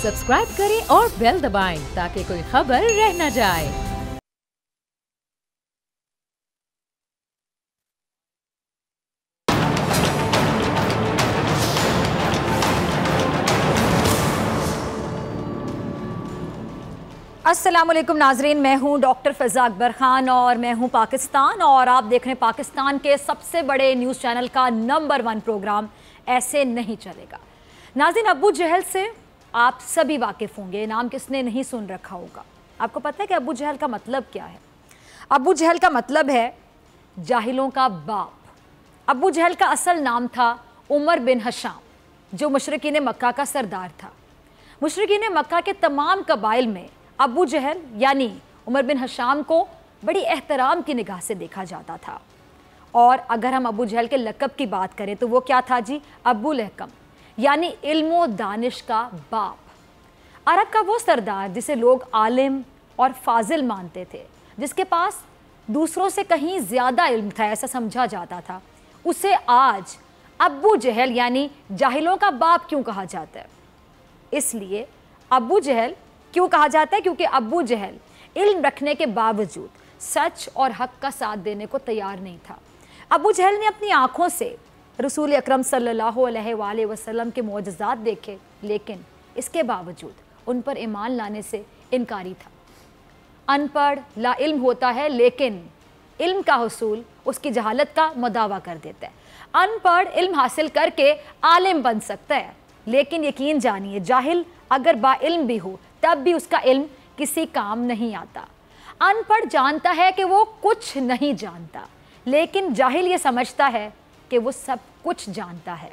Subscribe करें और bell दबाएं ताकि कोई खबर रह न जाए। अस्सलाम वालेकुम नाजरीन, मैं हूं डॉक्टर फिजा अकबर खान और मैं हूं पाकिस्तान और आप देख रहे हैं पाकिस्तान के सबसे बड़े न्यूज़ चैनल का नंबर 1 प्रोग्राम ऐसे नहीं चलेगा। नाज़रीन, अबू जहल से आप सभी वाकिफ़ होंगे, नाम किसने नहीं सुन रखा होगा। आपको पता है कि अबू जहल का मतलब क्या है? अबू जहल का मतलब है जाहिलों का बाप। अबू जहल का असल नाम था उमर बिन हशाम, जो मुशरिकीन मक्का का सरदार था। मुशरिकीन मक्का के तमाम कबाइल में अबू जहल यानी उमर बिन हशाम को बड़ी एहतराम की निगाह से देखा जाता था। और अगर हम अबू जहल के लक़ब की बात करें तो वो क्या था जी? अबू लहकम, यानी इल्म दानिश का बाप। अरब का वो सरदार जिसे लोग आलिम और फाजिल मानते थे, जिसके पास दूसरों से कहीं ज़्यादा इल्म था ऐसा समझा जाता था, उसे आज अबू जहल यानी जाहिलों का बाप क्यों कहा जाता है? इसलिए अबू जहल क्यों कहा जाता है? क्योंकि अबू जहल इल्म रखने के बावजूद सच और हक का साथ देने को तैयार नहीं था। अबू जहल ने अपनी आंखों से रसूल अकरम सल्लल्लाहु अलैहि वसल्लम के मोजज़ात देखे, लेकिन इसके बावजूद उन पर ईमान लाने से इनकारी था। अनपढ़ ला इल्म होता है, लेकिन इल्म का हुसूल उसकी जहालत का मुदावा कर देता है। अनपढ़ इल्म हासिल करके आलिम बन सकता है, लेकिन यकीन जानिए जाहिल अगर बाइल्म भी हो तब भी उसका इल्म किसी काम नहीं आता। अनपढ़ जानता है कि वो कुछ नहीं जानता, लेकिन जाहिल ये समझता है कि वो सब कुछ जानता है।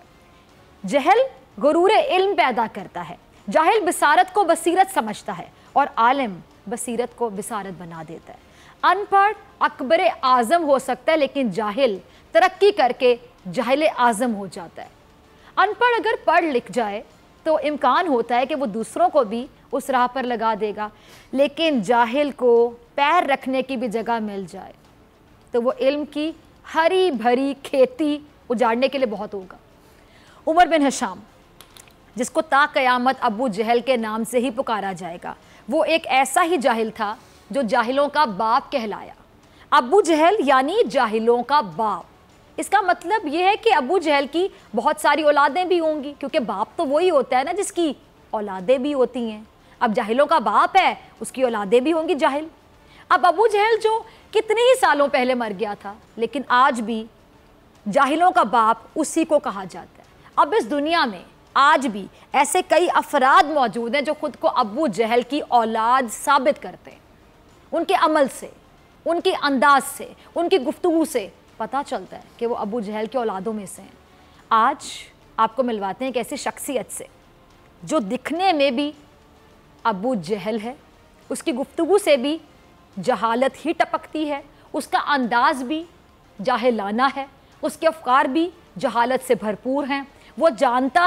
जहल गुरूर इल्म पैदा करता है, जाहिल बिसारत को बसीरत समझता है और आलिम बसीरत को बिसारत बना देता है। अनपढ़ अकबर आज़म हो सकता है, लेकिन जाहिल तरक्की करके जाहिल आज़म हो जाता है। अनपढ़ अगर पढ़ लिख जाए तो इम्कान होता है कि वो दूसरों को भी उस राह पर लगा देगा, लेकिन जाहिल को पैर रखने की भी जगह मिल जाए तो वो इल्म की हरी भरी खेती उजाड़ने के लिए बहुत होगा। उमर बिन हशाम, जिसको ता क़यामत अबू जहल के नाम से ही पुकारा जाएगा, वो एक ऐसा ही जाहिल था जो जाहिलों का बाप कहलाया। अबू जहल यानी जाहिलों का बाप। इसका मतलब ये है कि अबू जहल की बहुत सारी औलादें भी होंगी, क्योंकि बाप तो वही होता है ना जिसकी औलादें भी होती हैं। अब जाहिलों का बाप है, उसकी औलादें भी होंगी जाहिल। अब अबू जहल जो कितने ही सालों पहले मर गया था, लेकिन आज भी जाहिलों का बाप उसी को कहा जाता है। अब इस दुनिया में आज भी ऐसे कई अफराद मौजूद हैं जो खुद को अबू जहल की औलाद साबित करते हैं। उनके अमल से, उनके अंदाज से, उनकी गुफ्तगू से पता चलता है कि वो अबू जहल के औलादों में से हैं। आज आपको मिलवाते हैं एक ऐसी शख्सियत से जो दिखने में भी अबू जहल है, उसकी गुफ्तगू से भी जहालत ही टपकती है, उसका अंदाज भी जाहिलाना है, उसके अफकार भी जहालत से भरपूर हैं। वो जानता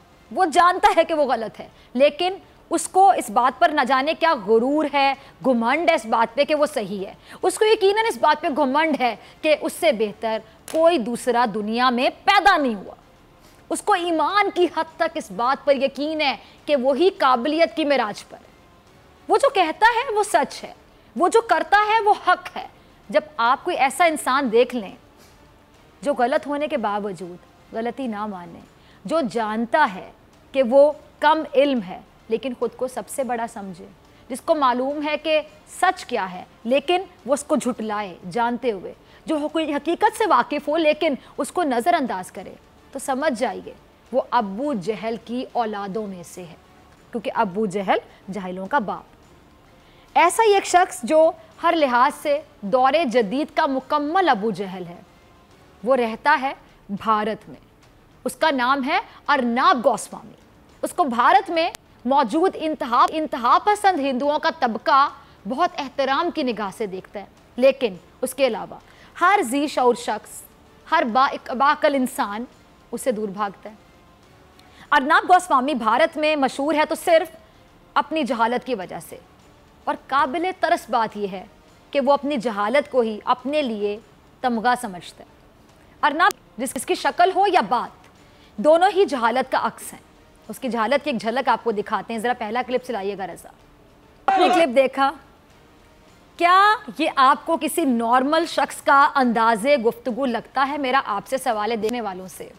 है कि वो गलत है, लेकिन उसको इस बात पर न जाने क्या गुरूर है, घुमंड है इस बात पे कि वो सही है। उसको यकीनन इस बात पे घुमंड है कि उससे बेहतर कोई दूसरा दुनिया में पैदा नहीं हुआ। उसको ईमान की हद तक इस बात पर यकीन है कि वही काबिलियत की मिराज पर। वो जो कहता है वो सच है, वो जो करता है वो हक है। जब आप कोई ऐसा इंसान देख लें जो गलत होने के बावजूद गलती ना माने, जो जानता है कि वो कम इल्म है लेकिन खुद को सबसे बड़ा समझे, जिसको मालूम है कि सच क्या है लेकिन वो उसको झुटलाए जानते हुए, जो हकीकत से वाकिफ़ हो लेकिन उसको नज़रअंदाज करे, तो समझ जाइए वो अबू जहल की औलादों में से है, क्योंकि अबू जहल जाहिलों का बाप। ऐसा ही एक शख्स जो हर लिहाज से दौरे जदीद का मुकम्मल अबू जहल है, वो रहता है भारत में। उसका नाम है अर्नाब गोस्वामी। उसको भारत में मौजूद इंतहा पसंद हिंदुओं का तबका बहुत एहतराम की निगाह से देखता है, लेकिन उसके अलावा हर जी शऊर शख्स, हर बाअक़ल इंसान उससे दूर भागता है। अर्नाब गोस्वामी भारत में मशहूर है तो सिर्फ अपनी जहालत की वजह से, और काबिल तरस बात यह है कि वो अपनी जहालत को ही अपने लिए तमगा समझता है। अर्नब जिसकी शक्ल हो या बात, दोनों ही जहालत का अक्स हैं। اس کی جہالت کی ایک جھلک آپ کو دکھاتے ہیں. ذرا پہلا کلپ چلائیے گا رضا. آپ نے کلپ دیکھا؟ کیا یہ آپ کو کسی نارمل شخص کا انداز گفتگو لگتا ہے؟ میرا آپ سے سوال ہے دینے والوں سے.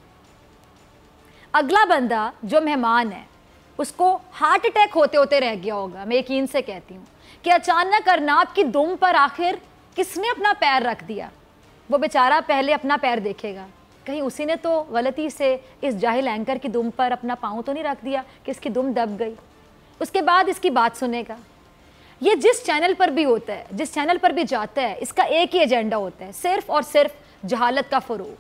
اگلا بندہ جو مہمان ہے اس کو ہارٹ اٹیک ہوتے ہوتے رہ گیا ہوگا. میں یقین سے کہتی ہوں کہ اچانک ارناب کی دم پر آخر کس نے اپنا پیر رکھ دیا. وہ بیچارہ پہلے اپنا پیر دیکھے گا, کہیں اسی نے تو غلطی سے اس جاہل اینکر کی دم پر اپنا پاؤں تو نہیں رکھ دیا کہ اس کی دم دب گئی. اس کے بعد اس کی بات سنے گا. یہ جس چینل پر بھی ہوتا ہے, جس چینل پر بھی جاتا ہے, اس کا ایک ہی ایجنڈا ہوتا ہے, صرف اور صرف جہالت کا فروغ.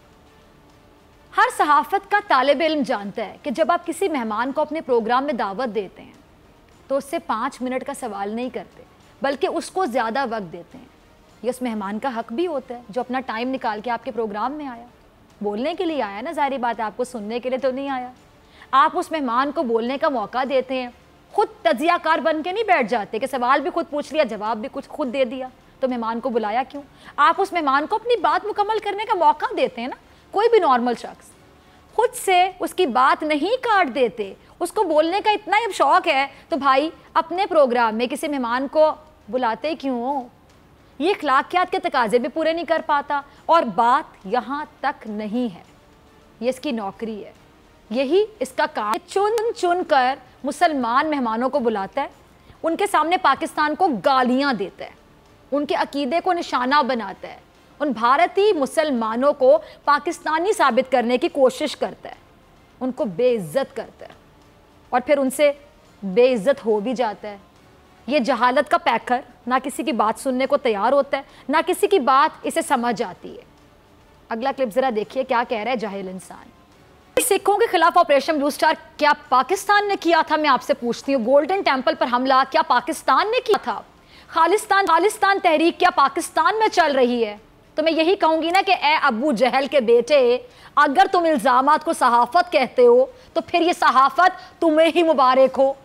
ہر صحافت کا طالب علم جانتا ہے کہ جب آپ کسی مہمان کو اپنے پروگرام میں دعوت دیتے ہیں تو اس سے 5 منٹ کا سوال نہیں کرتے, بلکہ اس کو زیادہ وقت دیتے ہیں. یہ اس مہمان کا حق بھی ہوتا ہے جو اپنا ٹائم نکال کے آپ کے پروگرام میں آیا. بولنے کے لیے آیا نا, ظاہری بات ہے, آپ کو سننے کے لیے تو نہیں آیا. آپ اس مہمان کو بولنے کا موقع دیتے ہیں, خود تجزیہ کار بن کے نہیں بیٹھ جاتے کہ سوال بھی خود پوچھ لیا, جواب بھی کچھ خود دے دیا, تو مہمان کو بلایا کیوں؟ آپ اس مہمان کو اپنی بات مکمل کرنے کا موقع دیتے ہیں نا. کوئی بھی نارمل شخص خود سے اس کی بات نہیں کاٹ دیتے. اس کو بولنے کا اتنا ہی شوق ہے تو بھائی اپنے پروگرام میں کسی مہمان کو بلاتے کیوں ہو؟ یہ اخلاقیات کے تقاضے بھی پورے نہیں کر پاتا. اور بات یہاں تک نہیں ہے, یہ اس کی نوکری ہے, یہی اس کا کام. چن چن کر مسلمان مہمانوں کو بلاتا ہے, ان کے سامنے پاکستان کو گالیاں دیتا ہے, ان کے عقیدے کو نشانہ بناتا ہے, ان بھارتی مسلمانوں کو پاکستانی ثابت کرنے کی کوشش کرتا ہے, ان کو بے عزت کرتا ہے اور پھر ان سے بے عزت ہو بھی جاتا ہے. یہ جہالت کا پیکر نہ کسی کی بات سننے کو تیار ہوتا ہے, نہ کسی کی بات اسے سمجھ آتی ہے. اگلا کلپ ذرا دیکھیے کیا کہہ رہا ہے جاہل انسان. سکھوں کے خلاف آپریشن بلو سٹار کیا پاکستان نے کیا تھا؟ میں آپ سے پوچھتی ہوں, گولڈن ٹیمپل پر حملہ کیا پاکستان نے کیا تھا؟ خالصتان تحریک کیا پاکستان میں چل رہی ہے؟ تو میں یہی کہوں گی نا کہ اے ابو جہل کے بیٹے, اگر تم الزامات کو صحافت کہتے ہو تو پھر یہ صحافت تمہیں ہی مبارک ہو.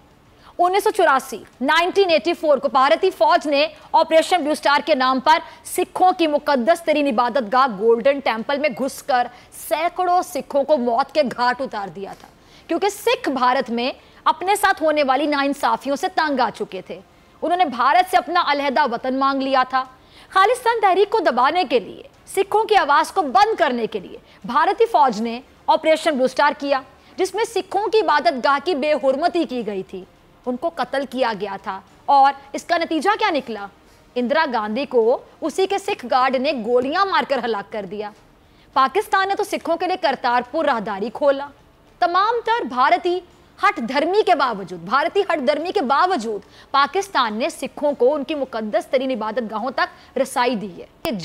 1984 کو بھارتی فوج نے آپریشن بلو سٹار کے نام پر سکھوں کی مقدس ترین عبادت گاہ گولڈن ٹیمپل میں گھس کر سینکڑوں سکھوں کو موت کے گھاٹ اتار دیا تھا, کیونکہ سکھ بھارت میں اپنے ساتھ ہونے والی ناانصافیوں سے تنگ آ چکے تھے. انہوں نے بھارت سے اپنا علیحدہ وطن مانگ لیا تھا. خالصتان تحریک کو دبانے کے لیے, سکھوں کی آواز کو بند کرنے کے لیے بھارتی فوج نے آپریشن بلو سٹار کیا, جس میں سکھوں کی عبادت گاہ کی بے حرمتی کی گئی تھی, ان کو قتل کیا گیا تھا. اور اس کا نتیجہ کیا نکلا؟ اندرا گاندھی کو اسی کے سکھ گارڈ نے گولیاں مار کر ہلاک کر دیا. پاکستان نے تو سکھوں کے لیے کرتارپور راہداری کھولا. تمام تر بھارتی ہٹ دھرمی کے باوجود پاکستان نے سکھوں کو ان کی مقدس ترین عبادت گاہوں تک رسائی دی ہے. یہ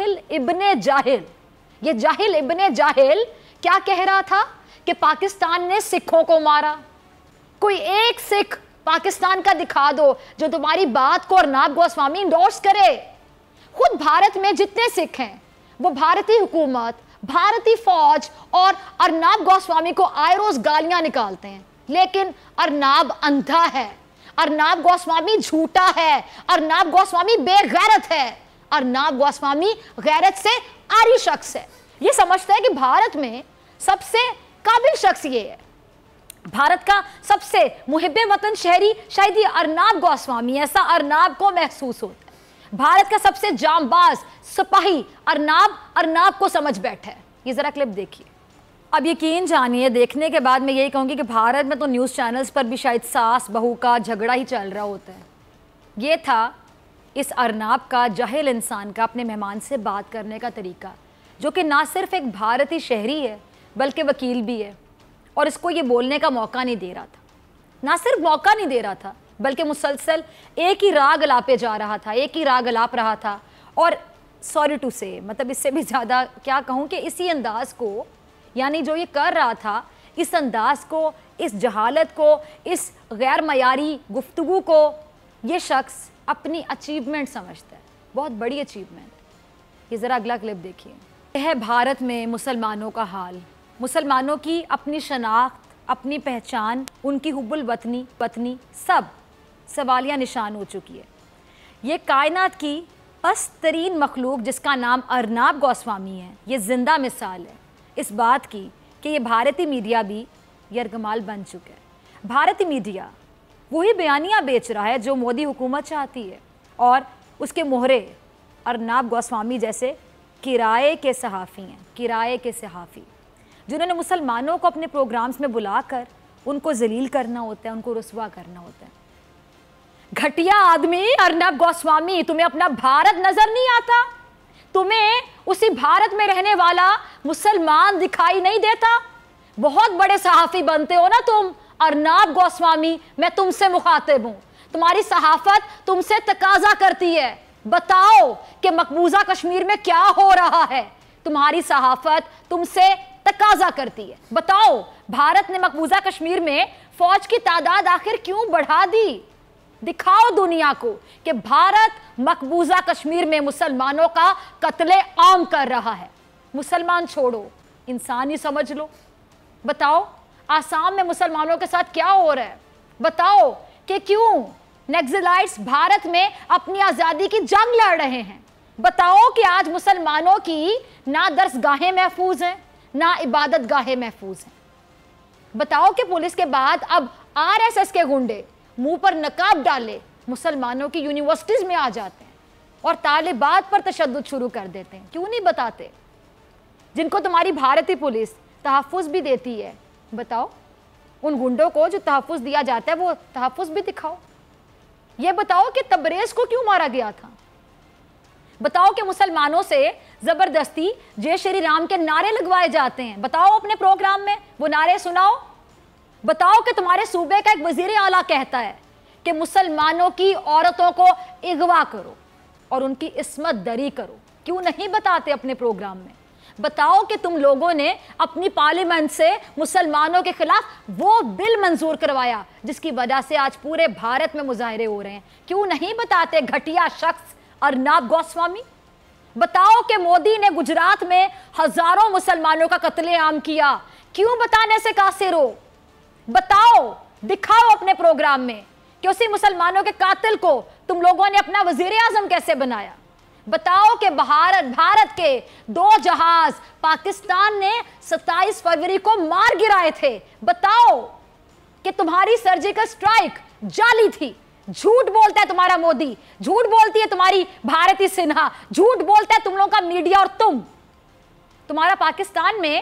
جاہل ابن جاہل کیا کہہ رہا تھا کہ پاکستان نے سکھوں کو مارا. کوئی ایک سکھ پاکستان کا دکھا دو جو تمہاری بات کو ارناب گوسوامی انڈورس کرے. خود بھارت میں جتنے سکھ ہیں وہ بھارتی حکومت, بھارتی فوج اور ارناب گوسوامی کو آئے روز گالیاں نکالتے ہیں, لیکن ارناب اندھا ہے, ارناب گوسوامی جھوٹا ہے, ارناب گوسوامی بے غیرت ہے, ارناب گوسوامی غیرت سے عاری شخص ہے. یہ سمجھتا ہے کہ بھارت میں سب سے قابل شخص یہ ہے, بھارت کا سب سے محب وطن شہری شاید یہ ارناب گوسوامی, ایسا ارناب کو محسوس ہوتا ہے. بھارت کا سب سے جانباز سپاہی ارناب کو سمجھ بیٹھا ہے. یہ ذرا کلپ دیکھیے. اب یقین جانیے, دیکھنے کے بعد میں یہی کہوں گی کہ بھارت میں تو نیوز چینلز پر بھی شاید ساس بہو کا جھگڑا ہی چل رہا ہوتا ہے. یہ تھا اس ارناب کا, جاہل انسان کا, اپنے مہمان سے بات کرنے کا طریقہ, جو کہ نہ صرف ایک بھارتی شہری ہے بلکہ وکیل بھی ہے, اور اس کو یہ بولنے کا موقع نہیں دے رہا تھا. نہ صرف موقع نہیں دے رہا تھا بلکہ مسلسل ایک ہی راگ الاپے جا رہا تھا, ایک ہی راگ الاپ رہا تھا. اور سوری ٹو سے, مطلب اس سے بھی زیادہ کیا کہوں کہ اسی انداز کو, یعنی جو یہ کر رہا تھا, اس انداز کو, اس جہالت کو, اس غیر معیاری گفتگو کو یہ شخص اپنی اچیومنٹ سمجھتا ہے, بہت بڑی اچیومنٹ. یہ ذرا اگلا کلپ دیکھیے. یہ ہے بھارت میں مسلمانوں کا حال, مسلمانوں کی اپنی شناخت, اپنی پہچان, ان کی حب الوطنی سب سوالیہ نشان ہو چکی ہے. یہ کائنات کی پست ترین مخلوق جس کا نام ارناب گوسوامی ہے, یہ زندہ مثال ہے اس بات کی کہ یہ بھارتی میڈیا بھی یرغمال بن چکا ہے. भारतीय मीडिया वही बयानियां बेच रहा है जो मोदी हुकूमत चाहती है, और उसके मोहरे अर्नाब गोस्वामी जैसे किराए के सहाफ़ी हैं, किराए के सहाफ़ी, जिन्होंने मुसलमानों को अपने प्रोग्राम्स में बुलाकर उनको जलील करना होता है, उनको रुस्वा करना होता है। घटिया आदमी अर्नब गोस्वामी, तुम्हें अपना भारत नजर नहीं आता? तुम्हें उसी भारत में रहने वाला मुसलमान दिखाई नहीं देता? बहुत बड़े सहाफ़ी बनते हो ना तुम अर्नब गोस्वामी, मैं तुमसे मुखातिब हूं। तुम्हारी सहाफत तुमसे तकाजा करती है, बताओ कि मकबूजा कश्मीर में क्या हो रहा है। तुम्हारी सहाफत तुमसे तकाजा करती है, बताओ भारत ने मकबूजा कश्मीर में फौज की तादाद आखिर क्यों बढ़ा दी? दिखाओ दुनिया को कि भारत मकबूजा कश्मीर में मुसलमानों का कत्ले आम कर रहा है। मुसलमान छोड़ो, इंसान ही समझ लो। बताओ आसाम में मुसलमानों के साथ क्या हो रहा है? बताओ कि क्यों नक्सलाइट्स भारत में अपनी आज़ादी की जंग लड़ रहे हैं। बताओ कि आज मुसलमानों की ना दरसगाहें महफूज हैं, ना इबादत गाहें महफूज हैं। बताओ कि पुलिस के बाद अब आरएसएस के गुंडे मुंह पर नकाब डाले मुसलमानों की यूनिवर्सिटीज में आ जाते हैं और तालिबात पर तशद्दुद शुरू कर देते हैं। क्यों नहीं बताते? जिनको तुम्हारी भारतीय पुलिस तहफ़्फ़ुज़ भी देती है, बताओ उन गुंडों को जो तहफ़्फ़ुज़ दिया जाता है वो तहफ़्फ़ुज़ भी दिखाओ। ये बताओ कि तबरेज़ को क्यों मारा गया था? बताओ कि मुसलमानों से जबरदस्ती जय श्री राम के नारे लगवाए जाते हैं, बताओ अपने प्रोग्राम में वो नारे सुनाओ। बताओ कि तुम्हारे सूबे का एक वजीर आला कहता है कि मुसलमानों की औरतों को अगवा करो और उनकी इस्मत दरी करो। क्यों नहीं बताते अपने प्रोग्राम में? बताओ कि तुम लोगों ने अपनी पार्लियामेंट से मुसलमानों के खिलाफ वो बिल मंजूर करवाया जिसकी वजह से आज पूरे भारत में मुजाहरे हो रहे हैं। क्यों नहीं बताते घटिया शख्स अर्नब गोस्वामी? बताओ कि मोदी ने गुजरात में हजारों मुसलमानों का कत्लेआम किया, क्यों बताने से कासिर हो? बताओ, दिखाओ अपने प्रोग्राम में कि उसी मुसलमानों के कातिल को तुम लोगों ने अपना वजीर आजम कैसे बनाया। बताओ कि भारत के 2 जहाज पाकिस्तान ने 27 फरवरी को मार गिराए थे। बताओ कि तुम्हारी सर्जिकल स्ट्राइक जाली थी। झूठ बोलता है तुम्हारा मोदी, झूठ बोलती है तुम्हारी भारतीय सिन्हा, झूठ बोलता है तुम लोगों का मीडिया, और तुम्हारा पाकिस्तान में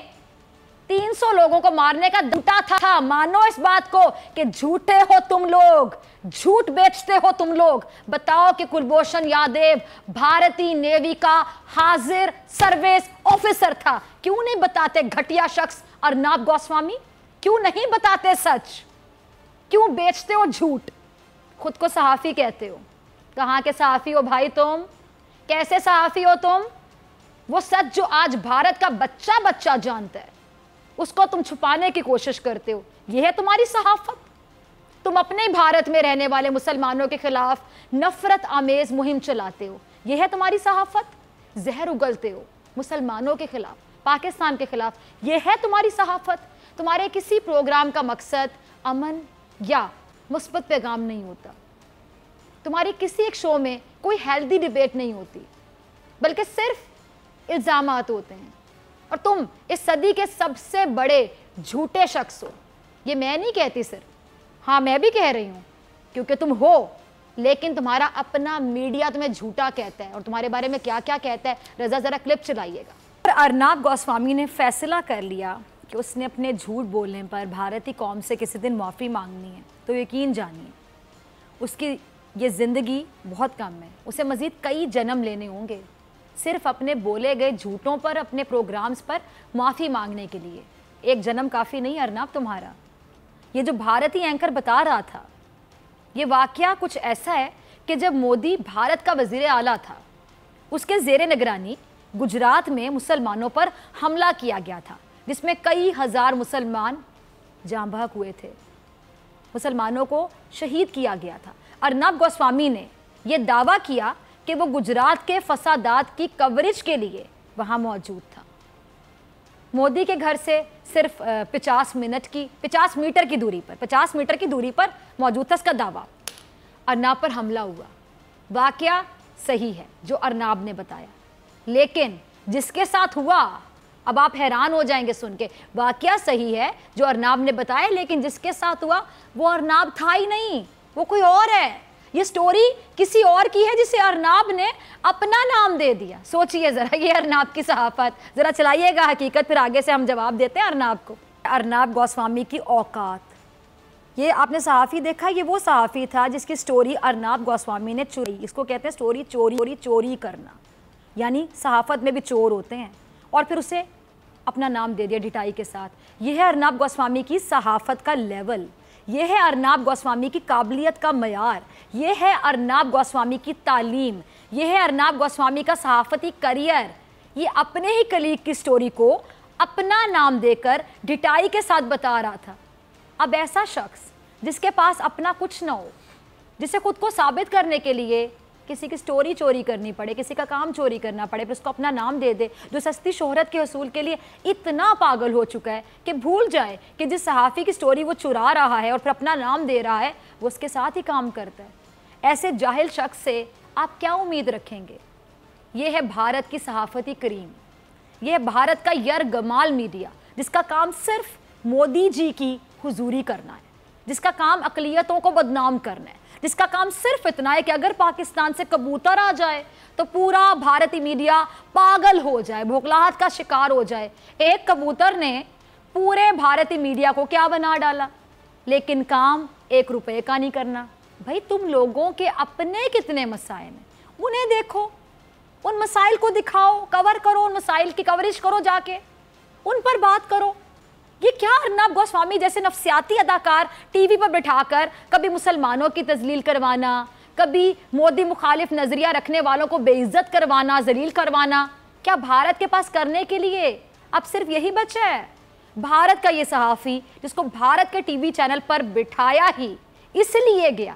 300 लोगों को मारने का दुटा था। मानो इस बात को कि झूठे हो तुम लोग, झूठ बेचते हो तुम लोग। बताओ कि कुलभूषण यादव भारतीय नेवी का हाजिर सर्विस ऑफिसर था। क्यों नहीं बताते घटिया शख्स अर्नब गोस्वामी? क्यों नहीं बताते सच? क्यों बेचते हो झूठ? खुद को सहाफ़ी कहते हो। कहाँ के सहाफ़ी हो भाई तुम? कैसे सहाफ़ी हो तुम? वो सच जो आज भारत का बच्चा बच्चा जानता है उसको तुम छुपाने की कोशिश करते हो। यह है तुम्हारी सहाफत? तुम अपने भारत में रहने वाले मुसलमानों के खिलाफ नफरत आमेज मुहिम चलाते हो। यह है तुम्हारी सहाफत? जहर उगलते हो मुसलमानों के खिलाफ, पाकिस्तान के खिलाफ। यह है तुम्हारी सहाफत? तुम्हारे किसी प्रोग्राम का मकसद अमन या मुस्बत पैगाम नहीं होता। तुम्हारी किसी एक शो में कोई हेल्दी डिबेट नहीं होती, बल्कि सिर्फ इल्ज़ामात होते हैं। और तुम इस सदी के सबसे बड़े झूठे शख्स हो। ये मैं नहीं कहती सिर्फ, हाँ मैं भी कह रही हूँ क्योंकि तुम हो, लेकिन तुम्हारा अपना मीडिया तुम्हें झूठा कहता है। और तुम्हारे बारे में क्या क्या कहता है, रजा ज़रा क्लिप चलाइएगा। और अर्नब गोस्वामी ने फैसला कर लिया कि उसने अपने झूठ बोलने पर भारतीय कौम से किसी दिन माफ़ी मांगनी है, तो यकीन जानिए उसकी ये ज़िंदगी बहुत कम है। उसे मज़ीद कई जन्म लेने होंगे सिर्फ अपने बोले गए झूठों पर, अपने प्रोग्राम्स पर माफ़ी मांगने के लिए। एक जन्म काफ़ी नहीं अर्नब तुम्हारा। ये जो भारतीय एंकर बता रहा था, ये वाकया कुछ ऐसा है कि जब मोदी भारत का वज़ीर आला था, उसके ज़ेरे निगरानी गुजरात में मुसलमानों पर हमला किया गया था जिसमें कई हज़ार मुसलमान जाँ बहक हुए थे, मुसलमानों को शहीद किया गया था। अर्नब गोस्वामी ने यह दावा किया कि वो गुजरात के फसादात की कवरेज के लिए वहाँ मौजूद था। मोदी के घर से सिर्फ 50 मीटर की दूरी पर मौजूद था इसका दावा। अर्नब पर हमला हुआ, वाकया सही है जो अर्नब ने बताया, लेकिन जिसके साथ हुआ اب آپ حیران ہو جائیں گے سن کے. واقعہ صحیح ہے جو ارناب نے بتایا, لیکن جس کے ساتھ ہوا وہ ارناب تھا ہی نہیں, وہ کوئی اور ہے. یہ سٹوری کسی اور کی ہے جسے ارناب نے اپنا نام دے دیا. سوچئے ذرا, یہ ارناب کی صحافت. ذرا چلائیے گا حقیقت, پھر آگے سے ہم جواب دیتے ہیں ارناب کو. ارناب گوسوامی کی اوقات. یہ آپ نے صحافی دیکھا, یہ وہ صحافی تھا جس کی سٹوری ارناب گوسوامی نے چوری. اس کو کہتے ہیں سٹوری چوری کرنا, یعنی صحافت میں بھی چور ہوتے ہیں, اور پھر اسے اپنا نام دے دیا ڈٹائی کے ساتھ. یہ ہے ارناب گوسوامی کی صحافت کا لیول, یہ ہے ارناب گوسوامی کی قابلیت کا معیار, یہ ہے ارناب گوسوامی کی تعلیم, یہ ہے ارناب گوسوامی کا صحافتی کریئر. یہ اپنے ہی کلیگ کی سٹوری کو اپنا نام دے کر ڈٹائی کے ساتھ بتا رہا تھا. اب ایسا شخص جس کے پاس اپنا کچھ نہ ہو, جسے خود کو ثابت کرنے کے لیے کسی کی سٹوری چوری کرنی پڑے, کسی کا کام چوری کرنا پڑے, پھر اس کو اپنا نام دے دے, جو سستی شہرت کے حصول کے لیے اتنا پاگل ہو چکا ہے کہ بھول جائے کہ جس صحافی کی سٹوری وہ چرا رہا ہے اور پھر اپنا نام دے رہا ہے, وہ اس کے ساتھ ہی کام کرتا ہے. ایسے جاہل شخص سے آپ کیا امید رکھیں گے؟ یہ ہے بھارت کی صحافتی کریم, یہ ہے بھارت کا یرغمال میڈیا, جس کا کام صرف مودی جی کی حضوری کرنا ہے, جس کا کام اقلیتوں کو بدنام کرنا ہے, جس کا کام صرف اتنا ہے کہ اگر پاکستان سے کبوتر آ جائے تو پورا بھارتی میڈیا پاگل ہو جائے, بھوکلاہٹ کا شکار ہو جائے. ایک کبوتر نے پورے بھارتی میڈیا کو کیا بنا ڈالا, لیکن کام 1 روپے کا نہیں کرنا. بھائی تم لوگوں کے اپنے کتنے مسائل ہیں, انہیں دیکھو, ان مسائل کو دکھاؤ, کور کرو, ان مسائل کی کوریج کرو, جا کے ان پر بات کرو. یہ کیا ارناب گوسوامی جیسے نفسیاتی اداکار ٹی وی پر بٹھا کر کبھی مسلمانوں کی تذلیل کروانا, کبھی مودی مخالف نظریہ رکھنے والوں کو بے عزت کروانا, ذلیل کروانا, کیا بھارت کے پاس کرنے کے لیے اب صرف یہی بچا ہے؟ بھارت کا یہ صحافی جس کو بھارت کے ٹی وی چینل پر بٹھایا ہی اس لیے گیا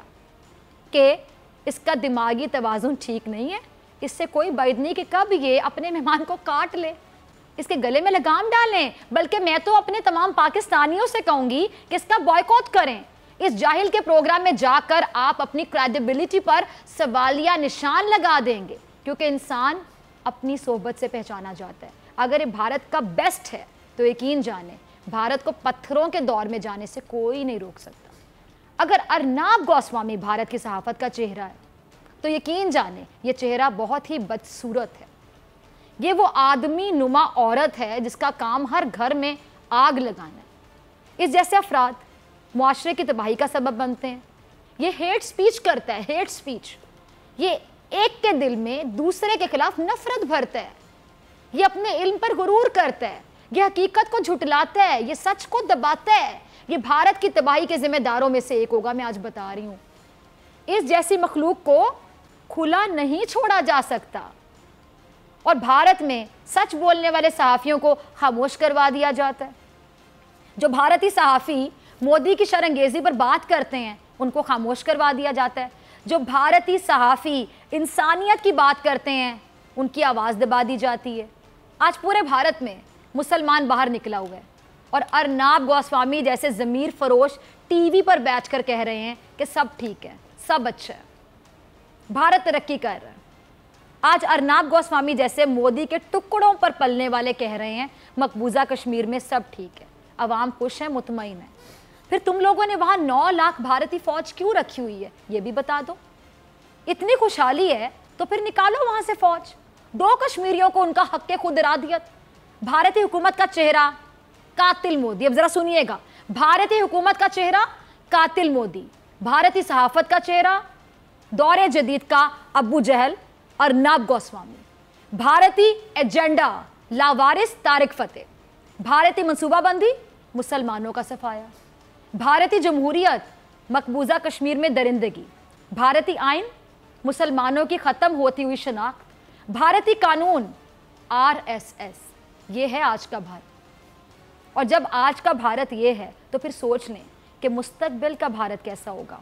کہ اس کا دماغی توازن ٹھیک نہیں ہے, اس سے کوئی بعید نہیں کہ کب یہ اپنے مہمان کو کاٹ لے, اس کے گلے میں لگام ڈالیں. بلکہ میں تو اپنے تمام پاکستانیوں سے کہوں گی کہ اس کا بائیکاٹ کریں. اس جاہل کے پروگرام میں جا کر آپ اپنی کریڈیبلٹی پر سوالیہ نشان لگا دیں گے, کیونکہ انسان اپنی صحبت سے پہچانا جاتا ہے. اگر یہ بھارت کا بیسٹ ہے تو یقین جانیں بھارت کو پتھروں کے دور میں جانے سے کوئی نہیں روک سکتا. اگر ارناب گوسوامی بھارت کی صحافت کا چہرہ ہے تو یقین جانیں یہ چہرہ بہت ہی بدصورت ہے. یہ وہ آدمی نما عورت ہے جس کا کام ہر گھر میں آگ لگانا ہے. اس جیسے افراد معاشرے کی تباہی کا سبب بنتے ہیں. یہ ہیٹ سپیچ کرتا ہے, ہیٹ سپیچ. یہ ایک کے دل میں دوسرے کے خلاف نفرت بھرتا ہے. یہ اپنے علم پر غرور کرتا ہے, یہ حقیقت کو جھٹلاتا ہے, یہ سچ کو دباتا ہے. یہ بھارت کی تباہی کے ذمہ داروں میں سے ایک ہوگا, میں آج بتا رہی ہوں. اس جیسی مخلوق کو کھلا نہیں چھوڑا جا سکتا, اور بھارت میں سچ بولنے والے صحافیوں کو خاموش کروا دیا جاتا ہے. جو بھارتی صحافی مودی کی شرانگیزی پر بات کرتے ہیں ان کو خاموش کروا دیا جاتا ہے. جو بھارتی صحافی انسانیت کی بات کرتے ہیں ان کی آواز دبا دی جاتی ہے. آج پورے بھارت میں مسلمان باہر نکلا ہوا ہے, اور ارناب گوسوامی جیسے ضمیر فروش ٹی وی پر بیٹھ کر کہہ رہے ہیں کہ سب ٹھیک ہے, سب اچھا ہے, بھارت ترقی کر رہا ہے. آج ارناب گوسوامی جیسے مودی کے ٹکڑوں پر پلنے والے کہہ رہے ہیں مقبوضہ کشمیر میں سب ٹھیک ہے, عوام خوش ہیں, مطمئن ہے. پھر تم لوگوں نے وہاں 9 لاکھ بھارتی فوج کیوں رکھی ہوئی ہے یہ بھی بتا دو. اتنی خوشحالی ہے تو پھر نکالو وہاں سے فوج. 2 کشمیریوں کو ان کا حق خود ارادیت. بھارتی حکومت کا چہرہ قاتل مودی. اب ذرا سنیے گا, بھارتی حکومت کا چہرہ قاتل مودی, بھارتی صحافت کا چہرہ دور جدید کا ابو جہل ارناب گوسوامی, بھارتی ایجنڈا لاوارث طارق فتح, بھارتی منصوبہ بندی مسلمانوں کا صفایا, بھارتی جمہوریت مقبوضہ کشمیر میں درندگی, بھارتی آئین مسلمانوں کی ختم ہوتی ہوئی شناخت, بھارتی قانون RSS. یہ ہے آج کا بھارت. اور جب آج کا بھارت یہ ہے تو پھر سوچ لیں کہ مستقبل کا بھارت کیسا ہوگا.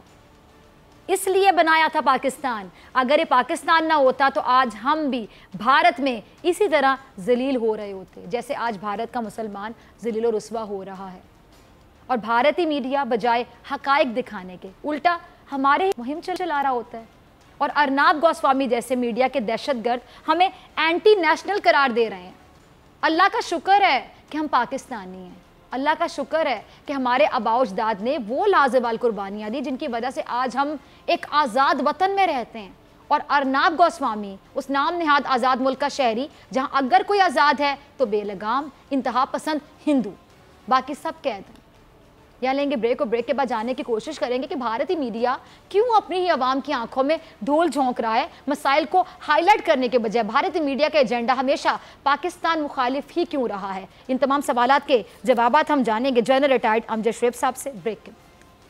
اس لیے بنایا تھا پاکستان. اگر یہ پاکستان نہ ہوتا تو آج ہم بھی بھارت میں اسی طرح ذلیل ہو رہے ہوتے جیسے آج بھارت کا مسلمان ذلیل و رسوا ہو رہا ہے. اور بھارتی میڈیا بجائے حقائق دکھانے کے الٹا ہمارے مہم چلا رہا ہوتا ہے. اور ارناب گوسوامی جیسے میڈیا کے دہشت گرد ہمیں اینٹی نیشنل قرار دے رہے ہیں. اللہ کا شکر ہے کہ ہم پاکستانی ہیں، اللہ کا شکر ہے کہ ہمارے آباء و اجداد نے وہ لازوال قربانیاں دی جن کی وجہ سے آج ہم ایک آزاد وطن میں رہتے ہیں. اور ارناب گوسوامی اس نام نہاد آزاد ملک کا شہری جہاں اگر کوئی آزاد ہے تو بے لگام انتہا پسند ہندو، باقی سب قید ہیں. یا لیں گے بریک، اور بریک کے بعد جاننے کی کوشش کریں گے کہ بھارتی میڈیا کیوں اپنی ہی عوام کی آنکھوں میں دھول جھونک رہا ہے. مسائل کو ہائی لائٹ کرنے کے بجائے بھارتی میڈیا کا ایجنڈا ہمیشہ پاکستان مخالف ہی کیوں رہا ہے؟ ان تمام سوالات کے جوابات ہم جانیں گے جنرل ریٹائرڈ امجد شریف صاحب سے بریک کے.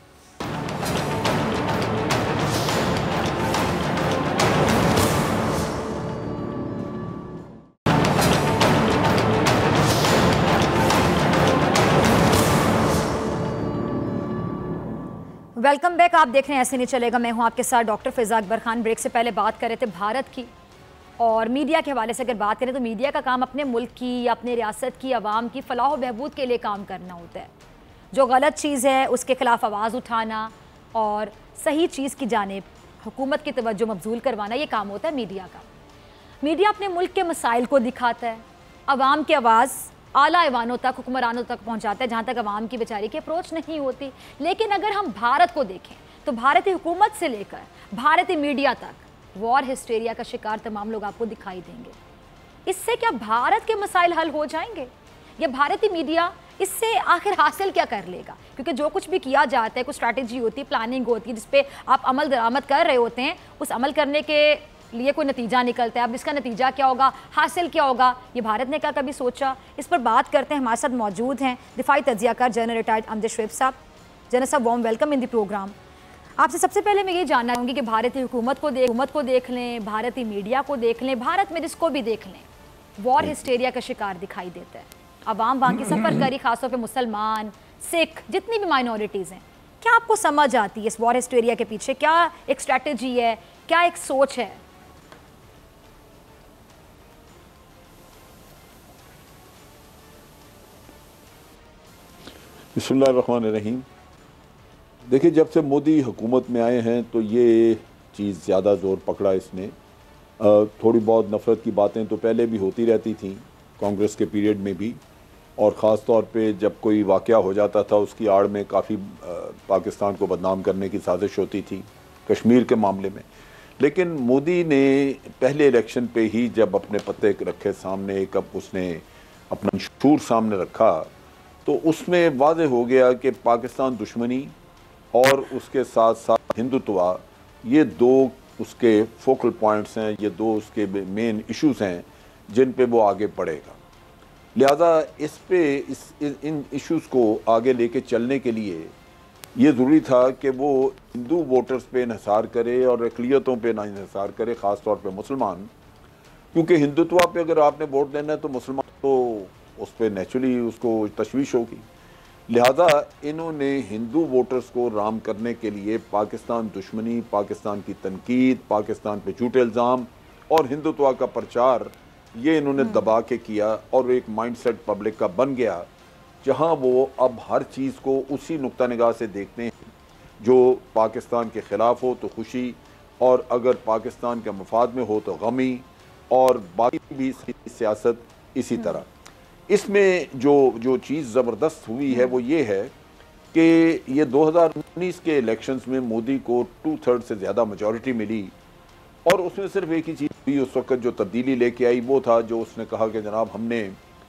Welcome back. آپ دیکھ رہے ہیں ایسے نہیں چلے گا. میں ہوں آپ کے ساتھ ڈاکٹر فضا اکبر خان. بریک سے پہلے بات کر رہے تھے بھارت کی اور میڈیا کے حوالے سے. اگر بات کریں تو میڈیا کا کام اپنے ملک کی یا اپنے ریاست کی عوام کی فلاح و بہبود کے لیے کام کرنا ہوتا ہے. جو غلط چیز ہے اس کے خلاف آواز اٹھانا اور صحیح چیز کی جانب حکومت کی توجہ مبذول کروانا، یہ کام ہوتا ہے میڈیا کا. میڈیا اپنے ملک کے مسائل کو دکھاتا ہے، عوام کی آواز اعلیٰ ایوانوں تک، حکمرانوں تک پہنچاتا ہے جہاں تک عوام کی بیچاری کی اپروچ نہیں ہوتی. لیکن اگر ہم بھارت کو دیکھیں تو بھارتی حکومت سے لے کر بھارتی میڈیا تک وار ہسٹیریا کا شکار تمام لوگ آپ کو دکھائی دیں گے. اس سے کیا بھارت کے مسائل حل ہو جائیں گے؟ یا بھارتی میڈیا اس سے آخر حاصل کیا کر لے گا؟ کیونکہ جو کچھ بھی کیا جاتا ہے، کوئی اسٹریٹجی ہوتی ہے، پلاننگ ہوتی ہے جس پہ آپ عمل درآمد کر رہے ہوتے ہیں، اس عمل کرنے کے لیے کوئی نتیجہ نکلتا ہے. اب اس کا نتیجہ کیا ہوگا، حاصل کیا ہوگا، یہ بھارت نے کیا کبھی سوچا؟ اس پر بات کرتے ہیں. ہمارے ساتھ موجود ہیں دفاعی تجزیہ کار جنرل ریٹائرڈ امجد شریف صاحب. جنرل صاحب warm welcome in the programme. آپ سے سب سے پہلے میں یہ جاننا چاہوں گی کہ بھارتی حکومت کو دیکھ لیں، بھارتی میڈیا کو دیکھ لیں، بھارت میں جس کو بھی دیکھ لیں، وار ہسٹیریا کا شکار دکھائی دیتا ہے. عوام وہاں کی سفر کری، خاص طور پہ مسلمان، سکھ، جتنی بھی مائنورٹیز ہیں. کیا آپ کو سمجھ آتی ہے اس وار ہسٹیریا کے پیچھے کیا ایک اسٹریٹجی ہے، کیا ایک سوچ ہے؟ بسم اللہ الرحمن الرحیم. دیکھیں، جب سے مودی حکومت میں آئے ہیں تو یہ چیز زیادہ زور پکڑا اس نے. تھوڑی بہت نفرت کی باتیں تو پہلے بھی ہوتی رہتی تھیں کانگریس کے پیریڈ میں بھی، اور خاص طور پہ جب کوئی واقعہ ہو جاتا تھا اس کی آڑ میں کافی پاکستان کو بدنام کرنے کی سازش ہوتی تھی کشمیر کے معاملے میں. لیکن مودی نے پہلے الیکشن پہ ہی جب اپنے پتے رکھے سامنے، کب اس نے اپنا منشور سامنے رکھا تو اس میں واضح ہو گیا کہ پاکستان دشمنی اور اس کے ساتھ ساتھ ہندوتوا، یہ دو اس کے فوکل پوائنٹس ہیں، یہ دو اس کے مین ایشوز ہیں جن پہ وہ آگے بڑھے گا. لہذا ان ایشوز کو آگے لے کے چلنے کے لیے یہ ضروری تھا کہ وہ ہندو ووٹرز پہ انحصار کرے اور اقلیتوں پہ نہ انحصار کرے، خاص طور پہ مسلمان. کیونکہ ہندوتوا پہ اگر آپ نے ووٹ دینا ہے تو مسلمان تو اس پہ نیچرلی اس کو تشویش ہوگی. لہذا انہوں نے ہندو ووٹرز کو رام کرنے کے لیے پاکستان دشمنی، پاکستان کی تنقید، پاکستان پہ جھوٹے الزام اور ہندوتوا کا پرچار، یہ انہوں نے دبا کے کیا. اور ایک مائنڈ سیٹ پبلک کا بن گیا جہاں وہ اب ہر چیز کو اسی نقطہ نگاہ سے دیکھتے ہیں، جو پاکستان کے خلاف ہو تو خوشی، اور اگر پاکستان کے مفاد میں ہو تو غمی، اور باقی بھی سیاست اسی طرح. اس میں جو چیز زبردست ہوئی ہے وہ یہ ہے کہ یہ 2019 کے الیکشنز میں مودی کو 2/3 سے زیادہ میجورٹی ملی، اور اس میں صرف ایک ہی چیز بھی اس وقت جو تبدیلی لے کے آئی وہ تھا جو اس نے کہا کہ جناب ہم نے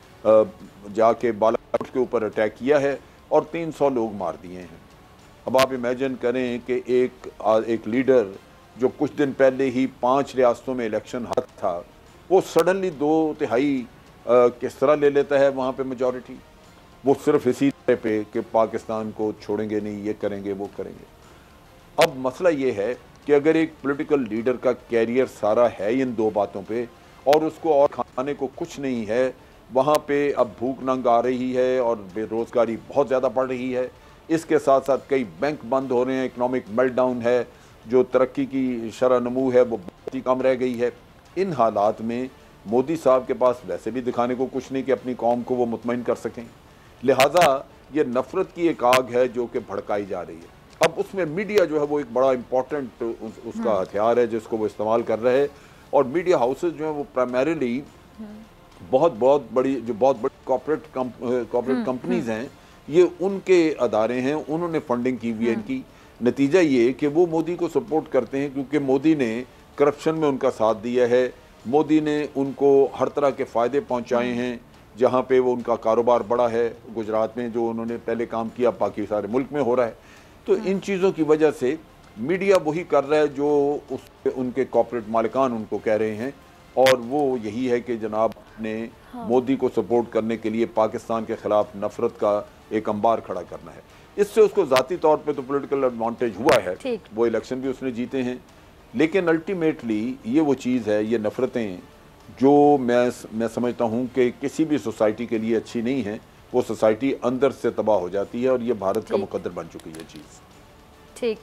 جا کے بالا کوٹ کے اوپر اٹیک کیا ہے اور 300 لوگ مار دیے ہیں. اب آپ امیجن کریں کہ ایک لیڈر جو کچھ دن پہلے ہی 5 ریاستوں میں الیکشن ہاتھ تھا، وہ سڈنلی 2/3 کس طرح لے لیتا ہے وہاں پہ میجورٹی. وہ صرف اسی طرح پہ کہ پاکستان کو چھوڑیں گے نہیں، یہ کریں گے وہ کریں گے. اب مسئلہ یہ ہے کہ اگر ایک پولیٹیکل لیڈر کا کیریئر سارا ہے ان دو باتوں پہ اور اس کو اور کھانے کو کچھ نہیں ہے، وہاں پہ اب بھوک ننگ آ رہی ہے اور بے روزگاری بہت زیادہ بڑھ رہی ہے، اس کے ساتھ ساتھ کئی بینک بند ہو رہے ہیں، اکنامک میلٹ ڈاؤن ہے، جو ترقی کی شرح نمو ہے وہ بہت ہی کم رہ گئی ہے. ان حالات میں مودی صاحب کے پاس ویسے بھی دکھانے کو کچھ نہیں کہ اپنی قوم کو وہ مطمئن کر سکیں. لہٰذا یہ نفرت کی ایک آگ ہے جو کہ بھڑکائی جا رہی ہے. اب اس میں میڈیا جو ہے وہ ایک بڑا امپورٹنٹ اس کا ہتھیار ہے جس کو وہ استعمال کر رہے ہیں، اور میڈیا ہاؤسز جو ہیں وہ پرائمریلی बहुत बड़ी जो बहुत बड़ी कॉर्पोरेट कंपनीज हैं, ये उनके अदारे हैं, उन्होंने फंडिंग की हुई है इनकी। नतीजा ये कि वो मोदी को सपोर्ट करते हैं क्योंकि मोदी ने करप्शन में उनका साथ दिया है, मोदी ने उनको हर तरह के फ़ायदे पहुंचाए हैं, जहां पे वो उनका कारोबार बड़ा है। गुजरात में जो उन्होंने पहले काम किया बाकी सारे मुल्क में हो रहा है। तो इन चीज़ों की वजह से मीडिया वही कर रहा है जो उनके कॉर्पोरेट मालिकान उनको कह रहे हैं, और वो यही है कि जनाब ने मोदी को सपोर्ट करने के लिए पाकिस्तान के खिलाफ नफरत का एक अंबार खड़ा करना है। इससे उसको ज़ाती तौर पे तो पॉलिटिकल एडवांटेज हुआ है, वो इलेक्शन भी उसने जीते हैं, लेकिन अल्टीमेटली ये वो चीज़ है, ये नफरतें जो मैं समझता हूँ कि किसी भी सोसाइटी के लिए अच्छी नहीं है। वो सोसाइटी अंदर से तबाह हो जाती है, और ये भारत का मुकद्दर बन चुकी है चीज़। ठीक।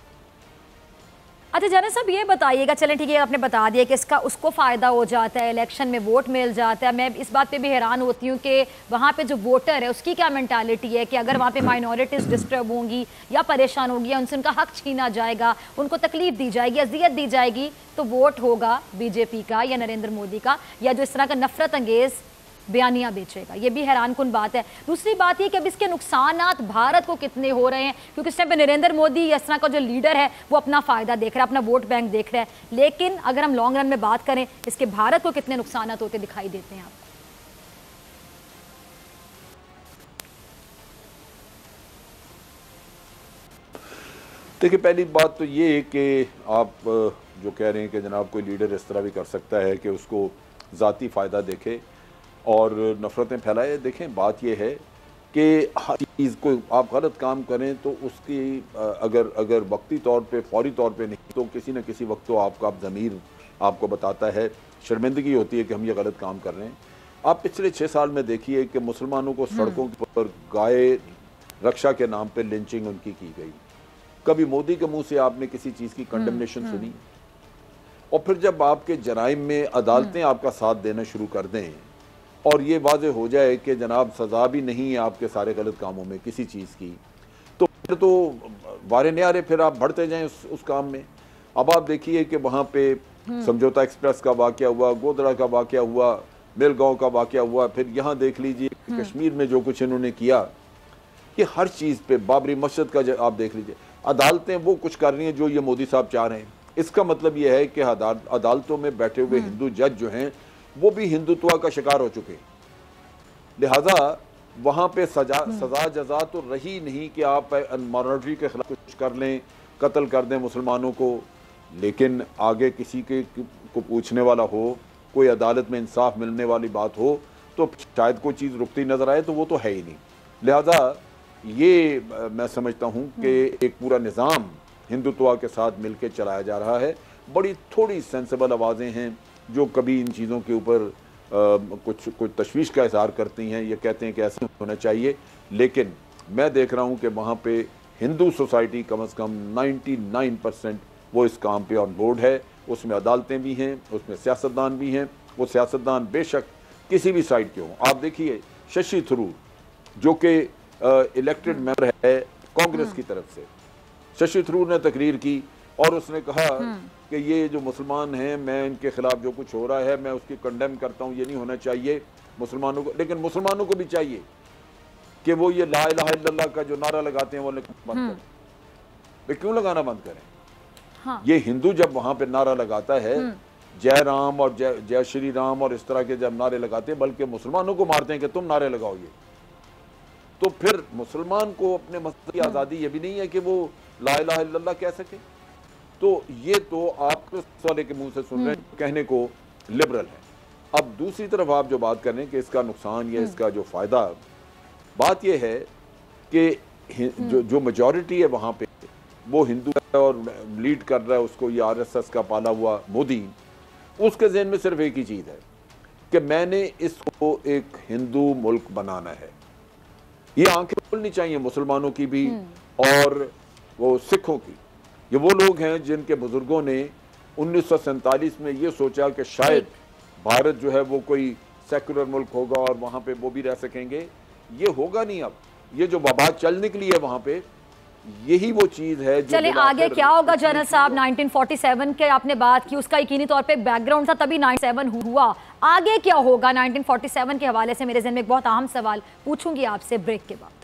अच्छा जनरल साहब ये बताइएगा, चलें ठीक है, आपने बता दिया कि इसका उसको फ़ायदा हो जाता है, इलेक्शन में वोट मिल जाता है। मैं इस बात पे भी हैरान होती हूँ कि वहाँ पे जो वोटर है उसकी क्या मेंटालिटी है कि अगर वहाँ पे माइनॉरिटीज़ डिस्टर्ब होंगी या परेशान होंगी या उनसे उनका हक छीना जाएगा, उनको तकलीफ दी जाएगी, अजियत दी जाएगी, तो वोट होगा बीजेपी का या नरेंद्र मोदी का, या जो इस तरह का नफरत अंगेज़ बयानियां बेचेगा। ये भी हैरान कुन बात है। दूसरी बात ये कि अब इसके नुकसानात भारत को कितने हो रहे हैं, क्योंकि इस टाइम पे नरेंद्र मोदी इस तरह का जो लीडर है वो अपना फ़ायदा देख रहा है, अपना वोट बैंक देख रहा है, लेकिन अगर हम लॉन्ग रन में बात करें इसके भारत को कितने नुकसानात होते दिखाई देते हैं आपको? देखिए, पहली बात तो ये है कि आप जो कह रहे हैं कि जनाब कोई लीडर इस तरह भी कर सकता है कि उसको ज़ाती फ़ायदा देखे और नफ़रतें फैलाए। देखें, बात यह है कि हर चीज़ को आप गलत काम करें तो उसकी अगर वक्ती तौर पे, फौरी तौर पे नहीं, तो किसी न किसी वक्त तो आपका ज़मीर आपको बताता है, शर्मिंदगी होती है कि हम ये गलत काम कर रहे हैं। आप पिछले 6 साल में देखिए कि मुसलमानों को सड़कों पर गाय रक्षा के नाम पर लिंचिंग उनकी की गई। कभी मोदी के मुंह से आपने किसी चीज़ की कंडेमनेशन सुनी? और फिर जब आपके जराइम में अदालतें आपका साथ देना शुरू कर दें और ये वाज़े हो जाए कि जनाब सज़ा भी नहीं है आपके सारे गलत कामों में किसी चीज़ की, तो फिर तो वारे न्यारे फिर आप बढ़ते जाएं उस काम में। अब आप देखिए कि वहाँ पे समझौता एक्सप्रेस का वाक़या हुआ, गोधरा का वाक़या हुआ, मिलगांव का वाक़या हुआ, फिर यहाँ देख लीजिए कश्मीर में जो कुछ इन्होंने किया, ये हर चीज़ पे, बाबरी मस्जिद का आप देख लीजिए, अदालतें वो कुछ कर रही हैं जो ये मोदी साहब चाह रहे हैं। इसका मतलब ये है कि अदालतों में बैठे हुए हिंदू जज जो हैं वो भी हिंदुत्व का शिकार हो चुके, लिहाजा वहाँ पे सजा जजा तो रही नहीं कि आप माइनॉरिटी के खिलाफ कुछ कर लें, कत्ल कर दें मुसलमानों को, लेकिन आगे किसी को पूछने वाला हो, कोई अदालत में इंसाफ मिलने वाली बात हो, तो शायद कोई चीज़ रुकती नज़र आए, तो वो तो है ही नहीं। लिहाजा ये मैं समझता हूँ कि एक पूरा निज़ाम हिंदुत्व के साथ मिलकर चलाया जा रहा है। बड़ी थोड़ी सेंसिबल आवाज़ें हैं जो कभी इन चीज़ों के ऊपर कुछ तशवीश का इज़हार करती हैं, ये कहते हैं कि ऐसा होना चाहिए, लेकिन मैं देख रहा हूँ कि वहाँ पे हिंदू सोसाइटी कम से कम 99% वो इस काम पे ऑन बोर्ड है। उसमें अदालतें भी हैं, उसमें सियासतदान भी हैं। वो सियासतदान बेशक किसी भी साइड के हों। आप देखिए शशि थरूर जो कि इलेक्टेड मेंबर है कांग्रेस की तरफ से, शशि थरूर ने तकरीर की और उसने कहा कि ये जो मुसलमान हैं, मैं इनके खिलाफ जो कुछ हो रहा है मैं उसकी कंडेम करता हूँ, ये नहीं होना चाहिए मुसलमानों को। लेकिन मुसलमानों को भी चाहिए कि वो ये ला इलाहा इल्लल्लाह का जो नारा लगाते हैं वो बंद करें। वे क्यों लगाना बंद करें? हाँ। ये हिंदू जब वहां पे नारा लगाता है जय राम और जय श्री राम और इस तरह के जब नारे लगाते हैं, बल्कि मुसलमानों को मारते हैं कि तुम नारे लगाओ, ये तो फिर मुसलमान को अपने मज़हब की आज़ादी ये भी नहीं है कि वो ला इलाहा इल्लल्लाह कह सके। तो ये तो आप इस वाले के मुंह से सुन रहे हैं, कहने को लिबरल है। अब दूसरी तरफ आप जो बात कर रहे हैं कि इसका नुकसान या इसका जो फ़ायदा, बात यह है कि जो मेजॉरिटी है वहाँ पे वो हिंदू है और लीड कर रहा है उसको ये आरएसएस का पाला हुआ मोदी, उसके ज़हन में सिर्फ एक ही चीज़ है कि मैंने इसको एक हिंदू मुल्क बनाना है। ये आंखें खुलनी चाहिए मुसलमानों की भी और वो सिखों की। ये वो लोग हैं जिनके बुजुर्गों ने 1947 में ये सोचा कि शायद भारत जो है वो कोई सेकुलर मुल्क होगा और वहाँ पे वो भी रह सकेंगे। ये होगा नहीं। अब ये जो वबा चल निकली है वहाँ पे, यही वो चीज़ है। चलिए आगे क्या होगा जनरल साहब, 1947 के आपने बात की, उसका यकीनी तौर पे बैकग्राउंड था, तभी 97 हुआ। آگے کیا ہوگا 1947 کے حوالے سے میرے ذہن میں ایک بہت اہم سوال پوچھوں گی آپ سے بریک کے بعد.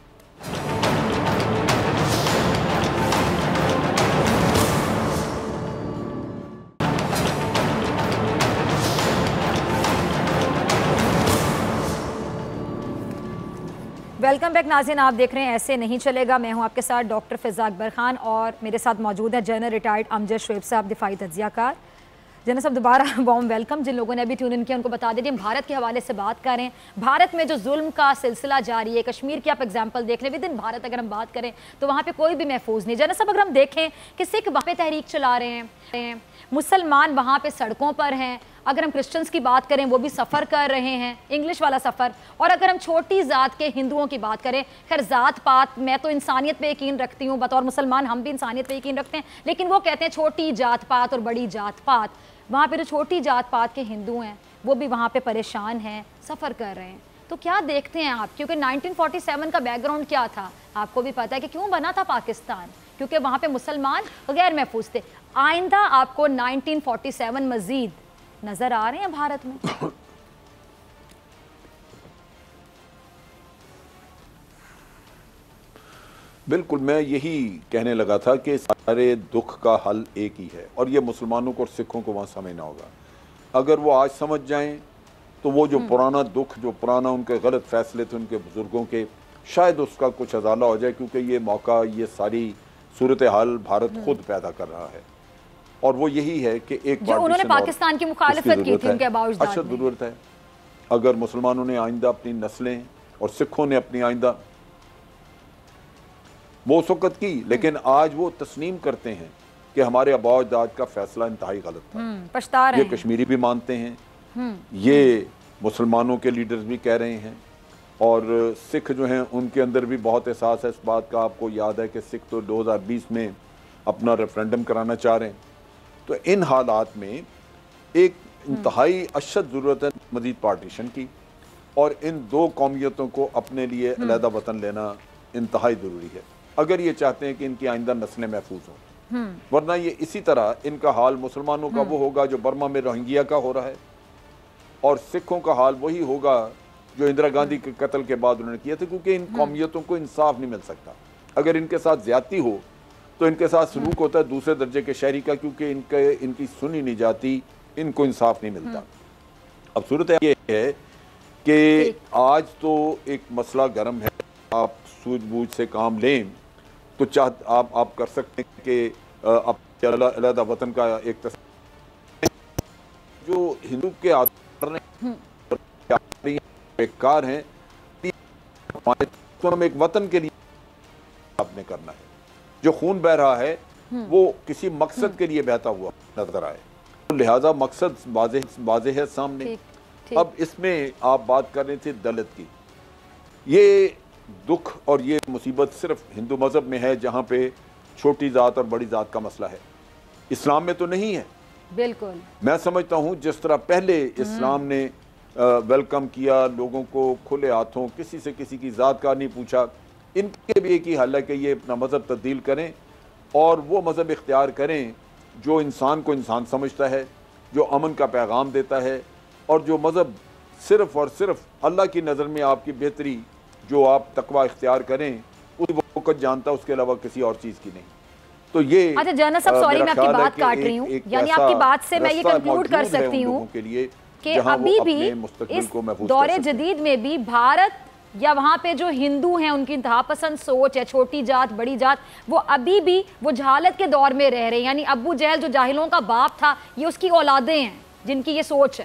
ویلکم بیک ناظرین، آپ دیکھ رہے ہیں ایسے نہیں چلے گا. میں ہوں آپ کے ساتھ ڈاکٹر فضا اکبر خان اور میرے ساتھ موجود ہے جنرل ریٹائرڈ امجد شعیب صاحب، دفاعی تجزیہ کار. جنرل صاحب دوبارہ وارم ویلکم. جن لوگوں نے ابھی ٹیون ان کیا ان کو بتا دیجیے ہم بھارت کے حوالے سے بات کر رہے ہیں. بھارت میں جو ظلم کا سلسلہ جاری ہے، کشمیر کی آپ ایگزامپل دیکھ لیں، ود ان بھارت اگر ہم بات کریں تو وہاں پہ کوئی بھی محفوظ نہیں. جنرل صاحب اگر ہم دیکھیں کہ سکھ وہاں پہ تحریک چلا رہے ہیں، مسلمان وہاں پہ سڑکوں پر ہیں، اگر ہم کرسچنز کی بات کریں وہ بھی سفر کر رہے ہیں، انگلش والا سفر، اور اگر ہم چھوٹی ذات کے ہندوؤں کی بات کریں، خیر ذات پات میں تو انسانیت پہ یقین رکھتی ہوں، بطور مسلمان ہم بھی انسانیت پہ یقین رکھتے ہیں، لیکن وہ کہتے ہیں چھوٹی ذات پات اور بڑی ذات پات. وہاں پہ جو چھوٹی ذات پات کے ہندو ہیں وہ بھی وہاں پہ پریشان ہیں، سفر کر رہے ہیں. تو کیا دیکھتے ہیں آپ؟ کیونکہ 1947 کا بیک گراؤنڈ کیا تھا آپ کو بھی پتا ہے کہ کیوں بنا تھا پاکستان، کیونکہ وہاں پہ مسلمان غیر محفوظ تھے. آئندہ آپ کو 1947 مزید نظر آ رہے ہیں بھارت میں؟ بالکل، میں یہی کہنے لگا تھا کہ سارے دکھ کا حل ایک ہی ہے، اور یہ مسلمانوں کو اور سکھوں کو وہاں سمجھنا ہوگا. اگر وہ آج سمجھ جائیں تو وہ جو پرانا دکھ، جو پرانا ان کے غلط فیصلے تھے ان کے بزرگوں کے، شاید اس کا کچھ ازالہ ہو جائے، کیونکہ یہ موقع، یہ ساری صورتحال بھارت خود پیدا کر رہا ہے. اور وہ یہی ہے کہ ایک جو انہوں نے پاکستان کی مخالفت کی تھی ان کے باوجود اچھا ضرورت ہے. اگر مسلمانوں نے آئندہ اپنی نسلیں اور سکھوں نے اپنی آئندہ وہ اس وقت کی، لیکن آج وہ تسلیم کرتے ہیں کہ ہمارے آباء و اجداد کا فیصلہ انتہائی غلط تھا. پچھتا رہے یہ کشمیری بھی مانتے ہیں، یہ مسلمانوں کے لیڈرز بھی کہہ رہے ہیں، اور سکھ جو ہیں ان کے اندر بھی بہت احساس ہے اس بات کا. آپ کو یاد ہے کہ سکھ تو 2020 میں اپنا ریفرینڈم کرانا چاہ رہے ہیں. تو ان حالات میں ایک انتہائی اشد ضرورت ہے مزید پارٹیشن کی، اور ان دو قومیتوں کو اپنے لیے علیحدہ وطن لینا انتہائی ضروری ہے اگر یہ چاہتے ہیں کہ ان کی آئندہ نسلیں محفوظ ہوں. ورنہ یہ اسی طرح ان کا حال مسلمانوں کا وہ ہوگا جو برما میں روہنگیا کا ہو رہا ہے، اور سکھوں کا حال وہی ہوگا جو اندرا گاندھی کے قتل کے بعد انہوں نے کیا تھا. کیونکہ ان قومیتوں کو انصاف نہیں مل سکتا. اگر ان کے ساتھ زیادتی ہو تو ان کے ساتھ سلوک ہوتا ہے دوسرے درجے کے شہری کا، کیونکہ ان کی سنی نہیں جاتی، ان کو انصاف نہیں ملتا. اب صورت یہ ہے کہ آج تو ایک مسئلہ گرم ہے. آپ سوجھ بوجھ سے کام لیں تو آپ کر سکتے ہیں کہ علیحدہ وطن کا ایک جو ہندو کے بیکار ہیں ایک وطن کے لیے آپ نے کرنا ہے. جو خون بہ رہا ہے وہ کسی مقصد کے لیے بہتا ہوا نظر آئے، لہذا مقصد واضح ہے سامنے. اب اس میں آپ بات کر رہے تھے دلت کی. یہ دکھ اور یہ مصیبت صرف ہندو مذہب میں ہے جہاں پہ چھوٹی ذات اور بڑی ذات کا مسئلہ ہے. اسلام میں تو نہیں ہے. بالکل میں سمجھتا ہوں جس طرح پہلے اسلام نے ویلکم کیا لوگوں کو کھلے ہاتھوں، کسی سے کسی کی ذات کا نہیں پوچھا، ان کے بھی ایک ہی حل ہے کہ یہ اپنا مذہب تبدیل کریں اور وہ مذہب اختیار کریں جو انسان کو انسان سمجھتا ہے، جو امن کا پیغام دیتا ہے، اور جو مذہب صرف اور صرف اللہ کی نظر میں آپ کی بہتری، جو آپ تقوی اختیار کریں اس وقت جانتا، اس کے علاوہ کسی اور چیز کی نہیں. تو یہ اچھا جنرل صاحب سوری میں آپ کی بات کاٹ رہی ہوں، یعنی آپ کی بات سے میں یہ کنکلوڈ کر سکتی ہوں کہ ابھی بھی اس دور جدید میں بھی بھارت یا وہاں پہ جو ہندو ہیں ان کی انتہا پسند سوچ ہے، چھوٹی ذات بڑی ذات، وہ ابھی بھی وہ جہالت کے دور میں رہ رہے ہیں. یعنی ابو جہل جو جاہلوں کا باپ تھا یہ اس کی اولادیں ہیں جن کی یہ سوچ ہے.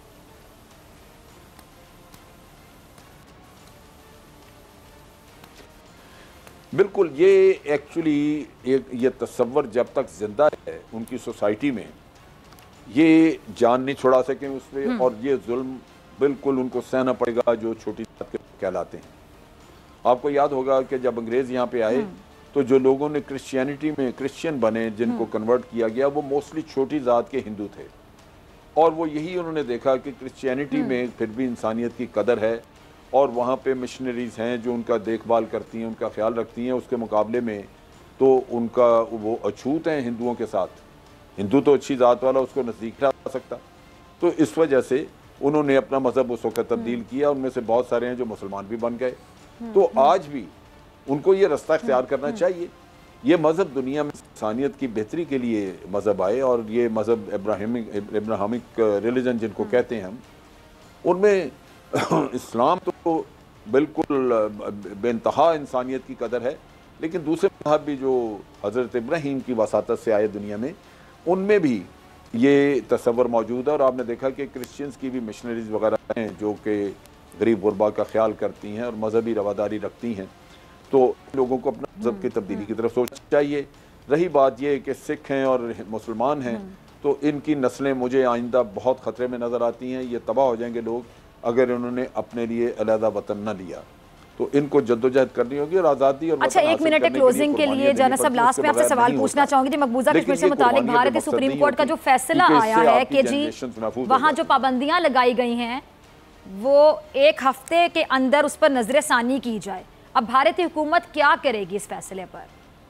بالکل، یہ ایکچولی یہ تصور جب تک زندہ ہے ان کی سوسائٹی میں یہ جان نہیں چھڑا سکیں اس پہ، اور یہ ظلم بالکل ان کو سہنا پڑے گا جو چھوٹی ذات کے کہلاتے ہیں. آپ کو یاد ہوگا کہ جب انگریز یہاں پہ آئے تو جو لوگوں نے کرسچینٹی میں کرسچین بنے، جن کو کنورٹ کیا گیا، وہ موسٹلی چھوٹی ذات کے ہندو تھے. اور وہ یہی انہوں نے دیکھا کہ کرسچینٹی میں پھر بھی انسانیت کی قدر ہے، اور وہاں پہ مشنریز ہیں جو ان کا دیکھ بھال کرتی ہیں، ان کا خیال رکھتی ہیں. اس کے مقابلے میں تو ان کا وہ اچھوت ہیں ہندوؤں کے ساتھ. ہندو تو اچھی ذات والا اس کو نزدیک نہ آ سکتا. تو اس وجہ سے انہوں نے اپنا مذہب اس وقت تبدیل کیا. ان میں سے بہت سارے ہیں جو مسلمان بھی بن گئے. تو آج بھی ان کو یہ رستہ اختیار کرنا چاہیے. یہ مذہب دنیا میں انسانیت کی بہتری کے لیے مذہب آئے, اور یہ مذہب ابراہیمک ریلیجن جن کو کہتے ہیں ہم, ان میں اسلام تو بالکل بے انتہا انسانیت کی قدر ہے, لیکن دوسرے مذہب بھی جو حضرت ابراہیم کی وساطت سے آئے دنیا میں, ان میں بھی یہ تصور موجود ہے. اور آپ نے دیکھا کہ کرسچنز کی بھی مشنریز وغیرہ ہیں جو کہ غریب غربا کا خیال کرتی ہیں اور مذہبی رواداری رکھتی ہیں. تو لوگوں کو اپنا مذہب کی تبدیلی کی طرف سوچنا چاہیے. رہی بات یہ کہ سکھ ہیں اور مسلمان ہیں, تو ان کی نسلیں مجھے آئندہ بہت خطرے میں نظر آتی ہیں. یہ تباہ ہو جائیں گے لوگ اگر انہوں نے اپنے لیے علیحدہ وطن نہ لیا. تو ان کو جدوجہد کرنی ہوگی اور آزادی اور اچھا ایک منٹ کلوزنگ کے لیے جانا صاحب لاسٹ میں آپ سے سوال پوچھنا چاہوں گی جی مقبوضہ کشمیر سے متعلق بھارتی سپریم کورٹ کا جو فیصلہ آیا ہے کہ جی وہاں جو پابندیاں لگائی گئی ہیں وہ ایک ہفتے کے اندر اس پر نظر ثانی کی جائے. اب بھارتی حکومت کیا کرے گی اس فیصلے پر؟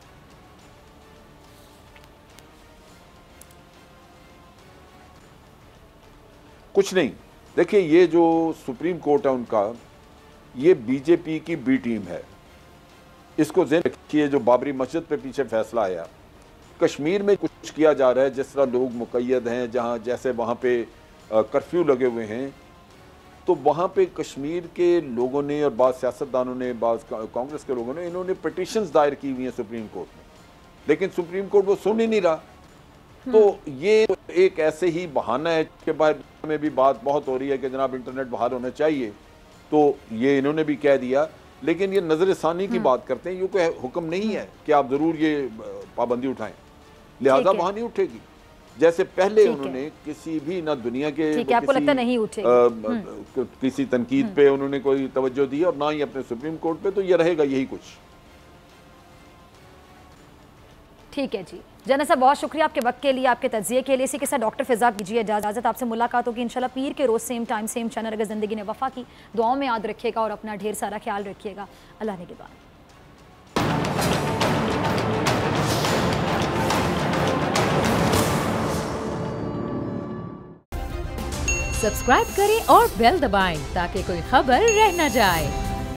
کچھ نہیں. دیکھیں یہ جو سپریم کورٹ ہے ان کا, یہ بی جے پی کی بی ٹیم ہے. اس کو ذہن رکھیے جو بابری مسجد پہ پیچھے فیصلہ آیا, کشمیر میں کچھ کیا جا رہا ہے جس طرح لوگ مقید ہیں, جہاں جیسے وہاں پہ کرفیو لگے ہوئے ہیں, تو وہاں پہ کشمیر کے لوگوں نے اور بعض سیاستدانوں نے, بعض کانگریس کے لوگوں نے, انہوں نے پٹیشنز دائر کی ہوئی ہیں سپریم کورٹ میں, لیکن سپریم کورٹ وہ سن ہی نہیں رہا. تو یہ ایک ایسے ہی بہانہ ہے کہ باہر میں بھی بات بہت ہو رہی ہے کہ جناب انٹرنیٹ باہر ہونا چاہیے, تو یہ انہوں نے بھی کہہ دیا, لیکن یہ نظر ثانی کی بات کرتے ہیں. یہ کوئی حکم نہیں ہے کہ آپ ضرور یہ پابندی اٹھائیں, لہذا وہاں نہیں اٹھے گی. جیسے پہلے انہوں نے کسی بھی نہ دنیا کے کسی تنقید پہ انہوں نے کوئی توجہ دی اور نہ ہی اپنے سپریم کورٹ پہ, تو یہ رہے گا یہی کچھ. ٹھیک ہے جی جنرل صاحب, بہت شکریہ آپ کے وقت کے لیے, آپ کے تجزیے کے لیے. اسی کے ساتھ ڈاکٹر فضا کیجیے اجازت, آپ سے ملاقات ہوگی انشاءاللہ پیر کے روز سیم ٹائم سیم چینل. اگر زندگی نے وفا کی دعاؤں میں یاد رکھیے گا اور اپنا ڈھیر سارا خیال رکھیے گا. اللہ نگہبان. سبسکرائب کریں اور بیل دبائیں تاکہ کوئی خبر رہ نہ جائے.